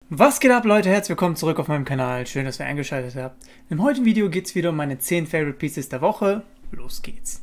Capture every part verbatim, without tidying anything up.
Was geht ab, Leute? Herzlich willkommen zurück auf meinem Kanal. Schön, dass ihr eingeschaltet habt. Im heutigen Video geht es wieder um meine zehn Favorite Pieces der Woche. Los geht's.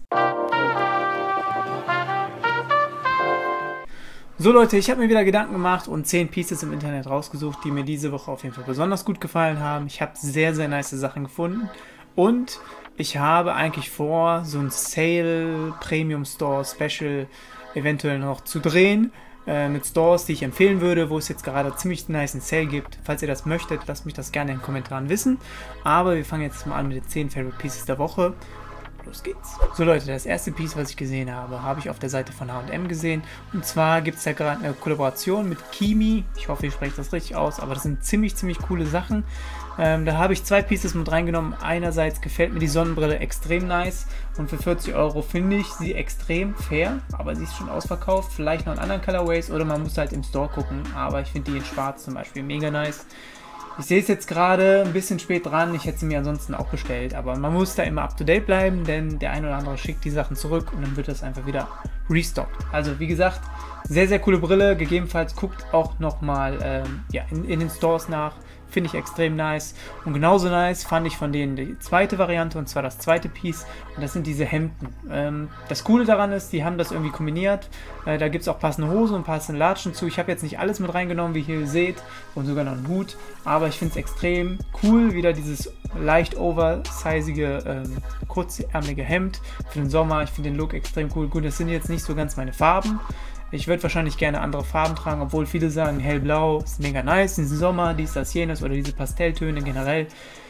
So Leute, ich habe mir wieder Gedanken gemacht und zehn Pieces im Internet rausgesucht, die mir diese Woche auf jeden Fall besonders gut gefallen haben. Ich habe sehr, sehr nice Sachen gefunden und ich habe eigentlich vor, so ein Sale Premium Store Special eventuell noch zu drehen. Mit Stores, die ich empfehlen würde, wo es jetzt gerade ziemlich nice Sale gibt. Falls ihr das möchtet, lasst mich das gerne in den Kommentaren wissen. Aber wir fangen jetzt mal an mit den zehn Favorite Pieces der Woche. Los geht's. So Leute, das erste Piece, was ich gesehen habe, habe ich auf der Seite von H und M gesehen. Und zwar gibt es da gerade eine Kollaboration mit Kimi. Ich hoffe, ich spreche das richtig aus, aber das sind ziemlich, ziemlich coole Sachen. Ähm, da habe ich zwei Pieces mit reingenommen. Einerseits gefällt mir die Sonnenbrille extrem nice und für vierzig Euro finde ich sie extrem fair, aber sie ist schon ausverkauft. Vielleicht noch in anderen Colorways oder man muss halt im Store gucken, aber ich finde die in schwarz zum Beispiel mega nice. Ich sehe es jetzt gerade ein bisschen spät dran, ich hätte sie mir ansonsten auch bestellt, aber man muss da immer up to date bleiben, denn der ein oder andere schickt die Sachen zurück und dann wird das einfach wieder restockt. Also wie gesagt, sehr, sehr coole Brille, gegebenenfalls guckt auch nochmal ähm, ja, in, in den Stores nach. Finde ich extrem nice. Und genauso nice fand ich von denen die zweite Variante, und zwar das zweite Piece. Und das sind diese Hemden. Ähm, das Coole daran ist, die haben das irgendwie kombiniert. Äh, da gibt es auch passende Hosen und passende Latschen zu. Ich habe jetzt nicht alles mit reingenommen, wie ihr hier seht. Und sogar noch einen Hut. Aber ich finde es extrem cool, wieder dieses leicht oversizige, ähm, kurzärmelige Hemd für den Sommer. Ich finde den Look extrem cool. Gut, das sind jetzt nicht so ganz meine Farben. Ich würde wahrscheinlich gerne andere Farben tragen, obwohl viele sagen, hellblau ist mega nice, diesen Sommer, dies, das, jenes oder diese Pastelltöne generell.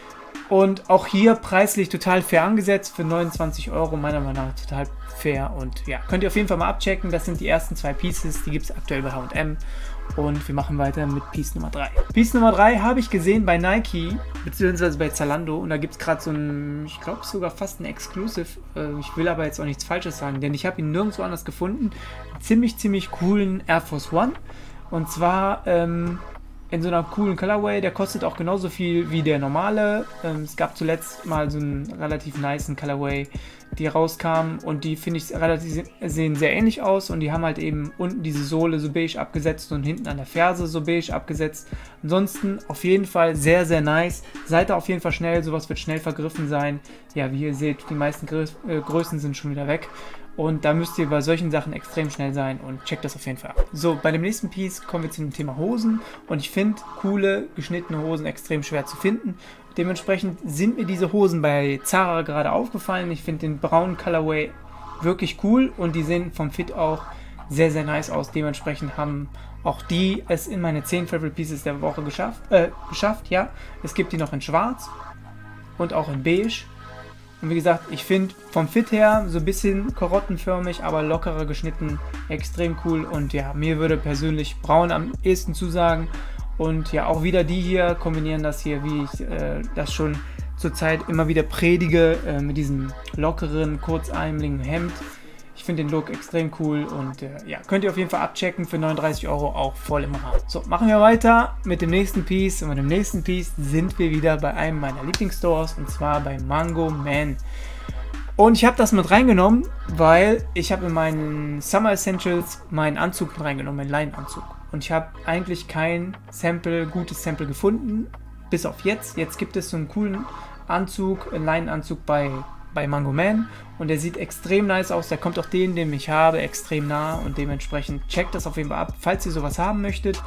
Und auch hier preislich total fair angesetzt, für neunundzwanzig Euro, meiner Meinung nach total fair. Und ja, könnt ihr auf jeden Fall mal abchecken, das sind die ersten zwei Pieces, die gibt es aktuell bei H und M. Und wir machen weiter mit Piece Nummer drei. Piece Nummer drei habe ich gesehen bei Nike, beziehungsweise bei Zalando. Und da gibt es gerade so ein, ich glaube sogar fast ein Exclusive. Ich will aber jetzt auch nichts Falsches sagen, denn ich habe ihn nirgendwo anders gefunden. Einen ziemlich, ziemlich coolen Air Force One. Und zwar ähm, in so einer coolen Colorway. Der kostet auch genauso viel wie der normale. Ähm, es gab zuletzt mal so einen relativ nicen Colorway, die rauskamen, und die finde ich relativ sehen sehr ähnlich aus, und die haben halt eben unten diese Sohle so beige abgesetzt und hinten an der Ferse so beige abgesetzt. Ansonsten auf jeden Fall sehr, sehr nice. Seid da auf jeden Fall schnell, sowas wird schnell vergriffen sein. Ja, wie ihr seht, die meisten Grö äh, Größen sind schon wieder weg. Und da müsst ihr bei solchen Sachen extrem schnell sein und checkt das auf jeden Fall ab. So, bei dem nächsten Piece kommen wir zu dem Thema Hosen. Und ich finde coole, geschnittene Hosen extrem schwer zu finden. Dementsprechend sind mir diese Hosen bei Zara gerade aufgefallen. Ich finde den braunen Colorway wirklich cool und die sehen vom Fit auch sehr, sehr nice aus. Dementsprechend haben auch die es in meine zehn Favorite Pieces der Woche geschafft. Äh, geschafft, ja. Es gibt die noch in schwarz und auch in beige. Und wie gesagt, ich finde vom Fit her so ein bisschen karottenförmig, aber lockerer geschnitten, extrem cool. Und ja, mir würde persönlich braun am ehesten zusagen. Und ja, auch wieder die hier kombinieren das hier, wie ich äh, das schon zurzeit immer wieder predige, äh, mit diesem lockeren, kurzärmeligen Hemd. Ich finde den Look extrem cool und äh, ja, könnt ihr auf jeden Fall abchecken, für neununddreißig Euro auch voll im Rahmen. So, machen wir weiter mit dem nächsten Piece, und mit dem nächsten Piece sind wir wieder bei einem meiner Lieblingsstores, und zwar bei Mango Man. Und ich habe das mit reingenommen, weil ich habe in meinen Summer Essentials meinen Anzug mit reingenommen, meinen Leinenanzug. Und ich habe eigentlich kein Sample, gutes Sample gefunden, bis auf jetzt. Jetzt gibt es so einen coolen Anzug, einen Leinenanzug bei, bei Mango Man. Und der sieht extrem nice aus. Der kommt auch den, den ich habe, extrem nah. Und dementsprechend checkt das auf jeden Fall ab, falls ihr sowas haben möchtet.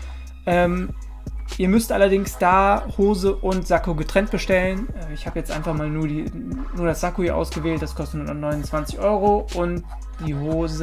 Ähm, ihr müsst allerdings da Hose und Sakko getrennt bestellen. Ich habe jetzt einfach mal nur, die, nur das Sakko hier ausgewählt. Das kostet nur neunundzwanzig Euro. Und die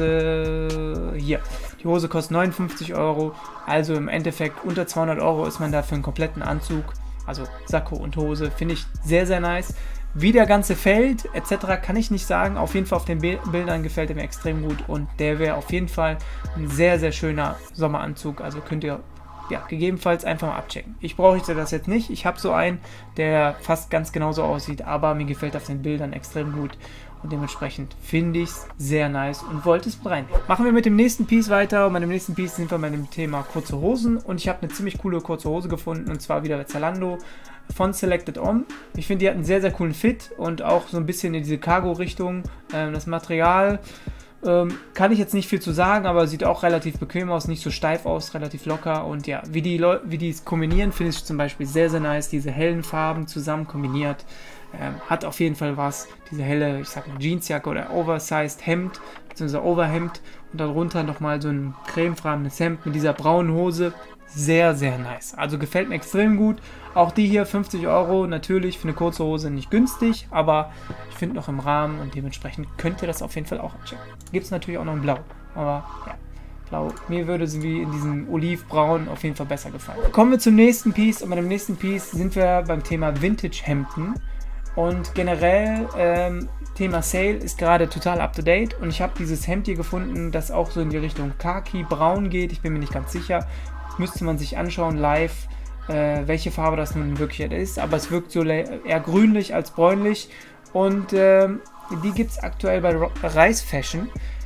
Hose hier. Die Hose kostet neunundfünfzig Euro. Also im Endeffekt unter zweihundert Euro ist man da für einen kompletten Anzug. Also Sakko und Hose. Finde ich sehr, sehr nice. Wie der ganze fällt, et cetera kann ich nicht sagen. Auf jeden Fall auf den Bildern gefällt er mir extrem gut. Und der wäre auf jeden Fall ein sehr, sehr schöner Sommeranzug. Also könnt ihr ja gegebenenfalls einfach mal abchecken. Ich brauche das jetzt nicht. Ich habe so einen, der fast ganz genauso aussieht. Aber mir gefällt auf den Bildern extrem gut. Und dementsprechend finde ich es sehr nice und wollte es reinnehmen. Machen wir mit dem nächsten Piece weiter. Und bei dem nächsten Piece sind wir bei dem Thema kurze Hosen. Und ich habe eine ziemlich coole kurze Hose gefunden. Und zwar wieder bei Zalando von Selected On. Ich finde, die hat einen sehr, sehr coolen Fit. Und auch so ein bisschen in diese Cargo-Richtung. Ähm, das Material Ähm, kann ich jetzt nicht viel zu sagen, aber sieht auch relativ bequem aus, nicht so steif aus, relativ locker. Und ja, wie die Leu wie die es kombinieren, finde ich zum Beispiel sehr, sehr nice. Diese hellen Farben zusammen kombiniert. Ähm, hat auf jeden Fall was. Diese helle, ich sag mal, Jeansjacke oder Oversized Hemd, beziehungsweise Overhemd. Und darunter nochmal so ein cremefarbenes Hemd mit dieser braunen Hose. Sehr, sehr nice. Also gefällt mir extrem gut. Auch die hier fünfzig Euro, natürlich für eine kurze Hose nicht günstig, aber ich finde noch im Rahmen und dementsprechend könnt ihr das auf jeden Fall auch abchecken. Gibt es natürlich auch noch in Blau, aber ja, Blau. Mir würde sie wie in diesem Olivbraun auf jeden Fall besser gefallen. Kommen wir zum nächsten Piece und bei dem nächsten Piece sind wir beim Thema Vintage-Hemden und generell ähm, Thema Sale ist gerade total up to date und ich habe dieses Hemd hier gefunden, das auch so in die Richtung Khaki-Braun geht. Ich bin mir nicht ganz sicher. Müsste man sich anschauen live, äh, welche Farbe das nun wirklich ist, aber es wirkt so eher grünlich als bräunlich und äh, die gibt es aktuell bei Reis Fashion.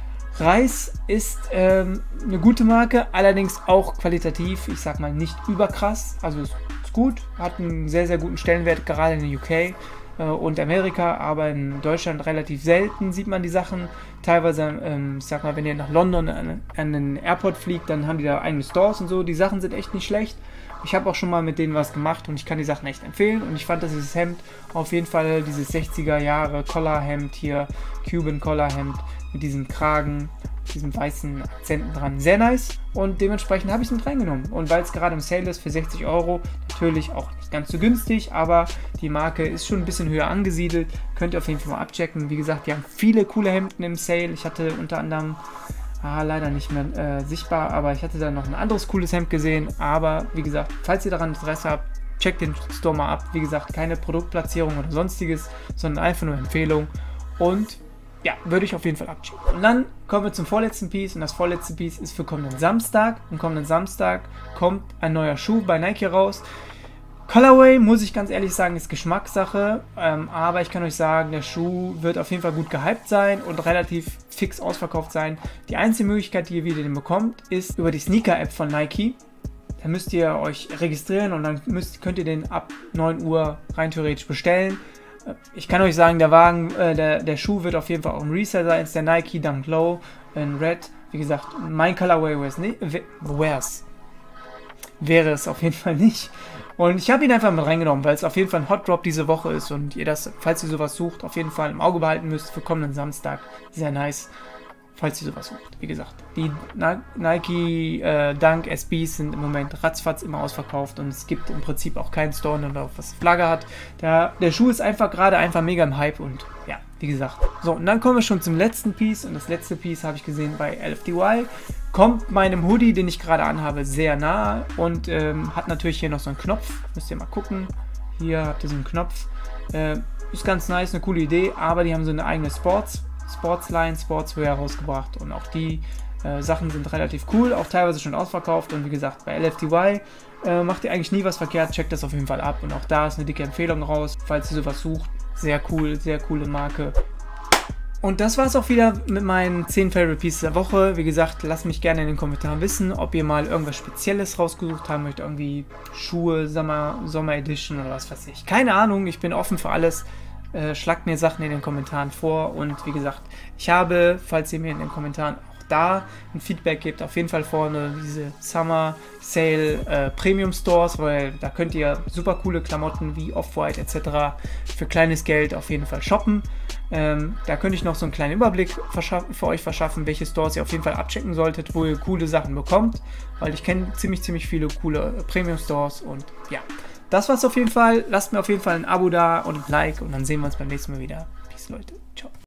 Reis ist ähm, eine gute Marke, allerdings auch qualitativ, ich sag mal nicht überkrass, also ist, ist gut, hat einen sehr, sehr guten Stellenwert, gerade in der U K äh, und Amerika, aber in Deutschland relativ selten sieht man die Sachen. Teilweise, ähm, ich sag mal, wenn ihr nach London an, an den Airport fliegt, dann haben die da eigene Stores und so. Die Sachen sind echt nicht schlecht. Ich habe auch schon mal mit denen was gemacht und ich kann die Sachen echt empfehlen. Und ich fand, dass dieses Hemd auf jeden Fall, dieses sechziger Jahre Collarhemd hier, Cuban Collarhemd mit diesem Kragen, diesem weißen Akzenten dran, sehr nice. Und dementsprechend habe ich es mit reingenommen. Und weil es gerade im Sale ist für sechzig Euro, natürlich auch nicht ganz so günstig, aber die Marke ist schon ein bisschen höher angesiedelt. Könnt ihr auf jeden Fall mal abchecken. Wie gesagt, die haben viele coole Hemden im Sale. Ich hatte unter anderem, ah, leider nicht mehr äh, sichtbar, aber ich hatte da noch ein anderes cooles Hemd gesehen. Aber wie gesagt, falls ihr daran Interesse habt, checkt den Store mal ab. Wie gesagt, keine Produktplatzierung oder sonstiges, sondern einfach nur Empfehlung. Und ja, würde ich auf jeden Fall abchecken. Und dann kommen wir zum vorletzten Piece und das vorletzte Piece ist für kommenden Samstag. Am kommenden Samstag kommt ein neuer Schuh bei Nike raus. Colorway, muss ich ganz ehrlich sagen, ist Geschmackssache, ähm, aber ich kann euch sagen, der Schuh wird auf jeden Fall gut gehypt sein und relativ fix ausverkauft sein. Die einzige Möglichkeit, die ihr wieder den bekommt, ist über die Sneaker-App von Nike. Da müsst ihr euch registrieren und dann müsst, könnt ihr den ab neun Uhr rein theoretisch bestellen. Ich kann euch sagen, der Wagen, äh, der, der Schuh wird auf jeden Fall auch im Resale sein. Ist der Nike Dunk Low in Red. Wie gesagt, mein Colorway wär's. Wäre es auf jeden Fall nicht. Und ich habe ihn einfach mit reingenommen, weil es auf jeden Fall ein Hot Drop diese Woche ist und ihr das, falls ihr sowas sucht, auf jeden Fall im Auge behalten müsst für kommenden Samstag. Sehr nice, falls ihr sowas sucht. Wie gesagt, die Nike äh, Dunk S Bs sind im Moment ratzfatz immer ausverkauft und es gibt im Prinzip auch keinen Store, der auf was Flagge hat. Der, der Schuh ist einfach gerade einfach mega im Hype und ja, wie gesagt. So, und dann kommen wir schon zum letzten Piece und das letzte Piece habe ich gesehen bei L F D Y. Kommt meinem Hoodie, den ich gerade anhabe, sehr nahe und ähm, hat natürlich hier noch so einen Knopf. Müsst ihr mal gucken. Hier habt ihr so einen Knopf. Äh, ist ganz nice, eine coole Idee, aber die haben so eine eigene Sports, Sportsline, Sportswear rausgebracht und auch die äh, Sachen sind relativ cool, auch teilweise schon ausverkauft und wie gesagt, bei L F D Y äh, macht ihr eigentlich nie was verkehrt, checkt das auf jeden Fall ab und auch da ist eine dicke Empfehlung raus, falls ihr sowas sucht. Sehr cool, sehr coole Marke. Und das war es auch wieder mit meinen zehn Favorite Pieces der Woche. Wie gesagt, lasst mich gerne in den Kommentaren wissen, ob ihr mal irgendwas Spezielles rausgesucht haben möchtet. Irgendwie Schuhe, Sommer, Sommer Edition oder was weiß ich. Keine Ahnung, ich bin offen für alles. Äh, schlagt mir Sachen in den Kommentaren vor. Und wie gesagt, ich habe, falls ihr mir in den Kommentaren auch da ein Feedback gebt, auf jeden Fall vorne diese Summer Sale äh, Premium Stores, weil da könnt ihr super coole Klamotten wie Off-White et cetera für kleines Geld auf jeden Fall shoppen. Ähm, da könnte ich noch so einen kleinen Überblick für euch verschaffen, welche Stores ihr auf jeden Fall abchecken solltet, wo ihr coole Sachen bekommt, weil ich kenne ziemlich, ziemlich viele coole äh, Premium Stores und ja, das war's auf jeden Fall. Lasst mir auf jeden Fall ein Abo da und ein Like und dann sehen wir uns beim nächsten Mal wieder. Peace, Leute. Ciao.